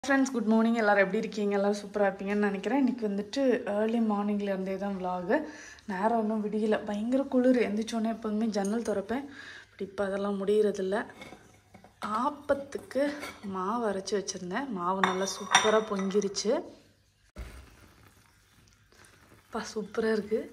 Friends good morning. எல்லோரும் எப்படி இருக்கீங்க? எல்லோரும் சூப்பராக இருப்பீங்கன்னு நினைக்கிறேன். இன்றைக்கி வந்துட்டு ஏர்லி மார்னிங்லேருந்தே தான் விலாகு. நேரம் ஒன்றும் விடியல, பயங்கர குளிர். எந்திரிச்சோன்னே எப்போதுமே ஜன்னல் திறப்பேன், பட் இப்போ அதெல்லாம் முடியறதில்ல. ஆப்பத்துக்கு மாவு அரைச்சி வச்சுருந்தேன். மாவு நல்லா சூப்பராக பொங்கிருச்சு. சூப்பராக இருக்குது.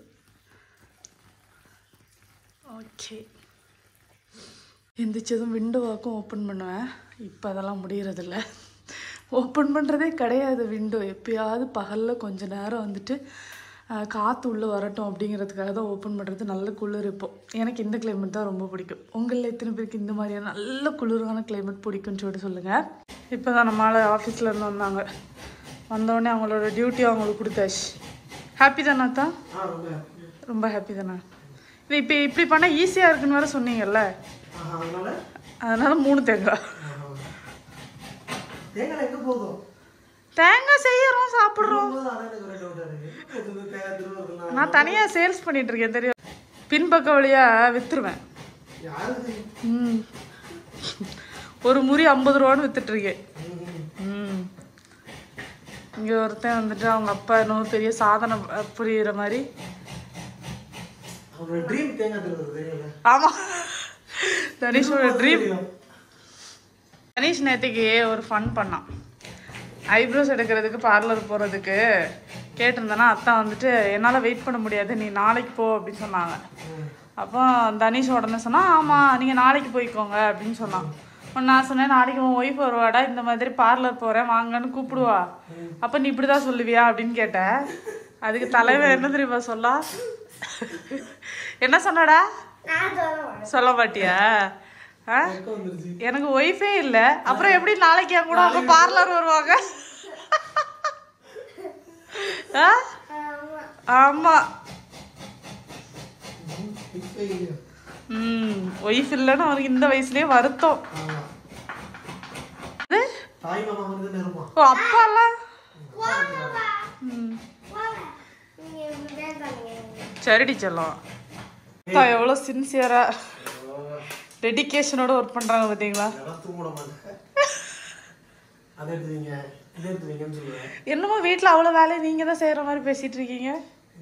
ஓகே, எந்திரிச்சதும் விண்டோ வாக்கும் ஓப்பன் பண்ணுவேன். இப்போ அதெல்லாம் முடியறதில்ல, ஓப்பன் பண்ணுறதே கிடையாது விண்டோ. எப்போயாவது பகலில் கொஞ்சம் நேரம் வந்துட்டு காற்று உள்ளே வரட்டும் அப்படிங்கிறதுக்காக தான் ஓப்பன் பண்ணுறது. நல்ல குளிர். இப்போது எனக்கு இந்த கிளைமேட் தான் ரொம்ப பிடிக்கும். உங்களில் எத்தனை பேருக்கு இந்த மாதிரியான நல்ல குளிரான கிளைமேட் பிடிக்கும்னு சொல்லிட்டு சொல்லுங்கள். இப்போ தான் நம்மளால் ஆஃபீஸ்லேருந்து வந்தாங்க. வந்தோடனே அவங்களோட டியூட்டி அவங்களுக்கு கொடுத்தாச்சு. ஹாப்பி தானா தான்? ரொம்ப ஹாப்பி தானே? இது இப்போ இப்படி பண்ணால் ஈஸியாக இருக்குன்னு வேறு சொன்னீங்கல்ல, அதனால் 3 தேங்காய். தேங்காய் செய்யறோம், சாப்பிட்றோம். நான் தனியாக சேல்ஸ் பண்ணிட்டு இருக்கேன் தெரியும். பின்பக்க வழியாக விற்றுருவேன். ஒரு முறி 50 ரூபான்னு விற்றுட்ருக்கேன். இங்கே ஒருத்தன் வந்துட்டு அவங்க அப்பா இன்னும் பெரிய சாதனை புரியுற மாதிரி. ஆமாம், தனிஷோட ட்ரீம். தனிஷ் நேற்றுக்கு ஒரு ஃபன் பண்ணான். ஐப்ரோஸ் எடுக்கிறதுக்கு பார்லர் போகிறதுக்கு கேட்டிருந்தேன்னா அத்தா வந்துட்டு என்னால் வெயிட் பண்ண முடியாது, நீ நாளைக்கு போ அப்படின்னு சொன்னாங்க. அப்போ தனிஷ் உடனே சொன்னால் ஆமாம் நீங்கள் நாளைக்கு போய்க்கோங்க அப்படின்னு சொன்னான். நான் சொன்னேன் நாளைக்கு உன் ஒய்ஃப் வருவாடா, இந்த மாதிரி பார்லர் போகிறேன் வாங்கன்னு கூப்பிடுவா, அப்போ நீ இப்படி தான் சொல்லுவியா அப்படின்னு கேட்டேன். அதுக்கு தலைவர் என்ன தெரியுமா சொல்லா? என்ன சொன்னடா? சொல்ல மாட்டியா? எனக்கு ஒய்ஃபே இல்லை, அப்புறம் எப்படி நாளைக்கு என் கூட அவங்க பார்லர் வருவாங்க? ஆமா, ஒய்ஃப் இல்லைன்னு அவனுக்கு இந்த வயசுலயே வருத்தம். அப்பாலாம் சரிடி செல்லம். எவ்வளோ சின்சியரா டெடிகேஷனோட ஒர்க் பண்றாங்க பாத்தீங்களா? என்னமோ வீட்டுல அவ்வளவு வேலையை நீங்க தான் செய்யற மாதிரி பேசிட்டு இருக்கீங்க.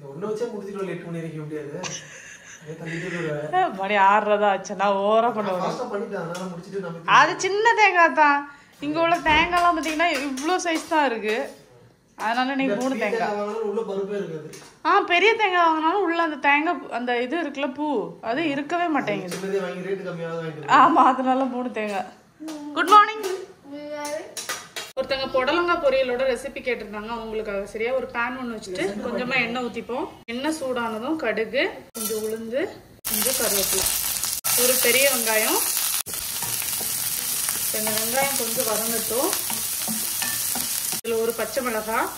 மணி 6:30 ஆச்சுன்னா ஓரா பண்ணுவாங்க. அது சின்ன தேங்காய் தான். இங்க உள்ள தேங்காய்லாம் பாத்தீங்கன்னா இவ்வளோ சைஸ் தான் இருக்கு. அதனால நீங்க 3 தேங்காய். பெரிய தேங்காய் வாங்கினாலும் உள்ள அந்த தேங்காய் அந்த இது இருக்குல்ல பூ, அது இருக்கவே மாட்டேங்குது. ஆமா, அதனால 3 தேங்காய். Good morning. ஒருத்தங்க புடலங்காய் பொரியலோட ரெசிபி கேட்டிருந்தாங்க, அவங்களுக்காக. சரியா, ஒரு பேன் ஒன்று வச்சுட்டு கொஞ்சமா எண்ணெய் ஊற்றிப்போம். எண்ணெய் சூடானதும் கடுகு, கொஞ்சம் உளுந்து, கொஞ்சம் கருவேப்பிலை, ஒரு பெரிய வெங்காயம். இந்த வெங்காயம் கொஞ்சம் வதங்கட்டும். இதில் ஒரு பச்சை மிளகாய்,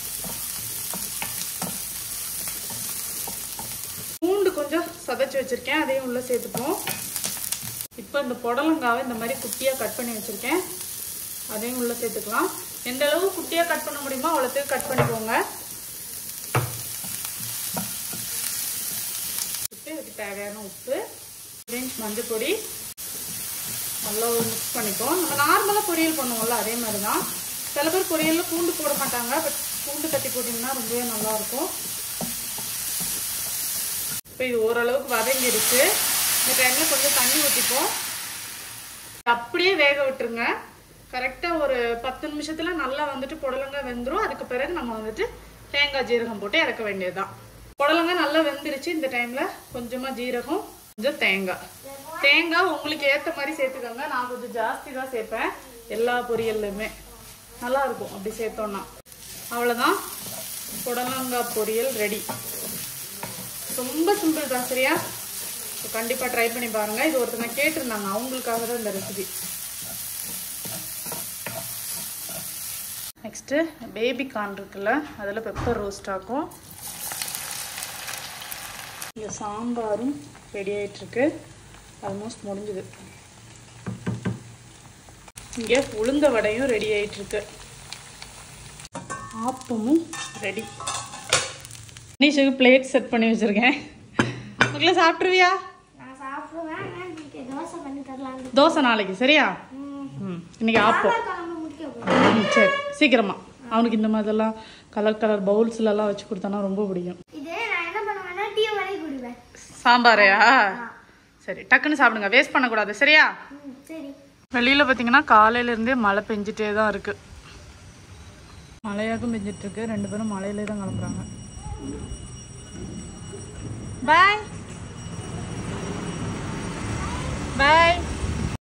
பூண்டு கொஞ்சம் சதைச்சு வச்சிருக்கேன், அதையும் உள்ள சேர்த்துப்போம். இப்போ இந்த புடலங்காவை இந்த மாதிரி குட்டியாக கட் பண்ணி வச்சிருக்கேன், அதையும் உள்ள சேர்த்துக்கலாம். எந்த அளவு குட்டியாக கட் பண்ண முடியுமோ அவ்வளோத்துக்கு கட் பண்ணிக்கோங்க. இதுக்கு தேவையான உப்பு, மஞ்சள் பொடி, நல்லா மிக்ஸ் பண்ணிப்போம். நம்ம நார்மலாக பொரியல் பண்ணுவோம்ல அதே மாதிரி தான். சில பேர் பொரியலில் பூண்டு போட மாட்டாங்க, பட் பூண்டு தட்டி போட்டிங்கன்னா ரொம்பவே நல்லாயிருக்கும். இப்போ இது ஓரளவுக்கு வதங்கிடுச்சு. இந்த டைமில் கொஞ்சம் தண்ணி ஊற்றிப்போம். அப்படியே வேக விட்டுருங்க. கரெக்டாக ஒரு 10 நிமிஷத்தில் நல்லா வந்துட்டு புடலங்காய் வெந்துடும். அதுக்கு பிறகு நம்ம வந்துட்டு தேங்காய் ஜீரகம் போட்டு இறக்க வேண்டியது தான். புடலங்காய் நல்லா வெந்துருச்சு. இந்த டைமில் கொஞ்சமாக ஜீரகம், கொஞ்சம் தேங்காய் உங்களுக்கு ஏற்ற மாதிரி சேர்த்துக்கோங்க. நான் கொஞ்சம் ஜாஸ்தி தான் சேர்ப்பேன் எல்லா பொரியல்லையுமே, நல்லா இருக்கும் அப்படி சேர்த்தோன்னா. அவ்வளோதான், புடலங்காய் பொரியல் ரெடி. ரொம்ப சிம்பிள் தான். சரியா, கண்டிப்பாக ட்ரை பண்ணி பாருங்கள். இது ஒருத்தங்க கேட்டிருந்தாங்க, அவங்களுக்காக தான் இந்த ரெசிபி. நெக்ஸ்ட்டு பேபி கார்ன் இருக்குல்ல, அதில் பெப்பர் ரோஸ்ட் ஆகும். இந்த சாம்பாரும் ரெடி ஆகிட்டுருக்கு, ஆல்மோஸ்ட் முடிஞ்சுது. இங்கே உளுந்த வடையும் ரெடி ஆகிட்டுருக்கு, ஆப்பமும் ரெடி. நீஷுக்கு பிளேட் செட் பண்ணி வச்சுருக்கேன். உங்களை சாப்பிட்ருவியா? தோசை நாளைக்கு. சரியா? இன்னைக்கு ஆப்பம். சரி சீக்கிரமா. அவனுக்கு இந்த மாதிரிலாம் கலர் கலர் பவுல்ஸ்லாம் வச்சு கொடுத்தானா ரொம்ப பிடிக்கும். சாம்பாரையா? சரி டக்குன்னு சாப்பிடுங்க, வேஸ்ட் பண்ணக்கூடாது சரியா? வெளியில் பார்த்தீங்கன்னா காலையிலேருந்தே மழை பெஞ்சிட்டே தான் இருக்குது. மழையாகவும் பெஞ்சிட்ருக்கு. 2 பேரும் மழையிலே தான் கிளம்புறாங்க. பாய்.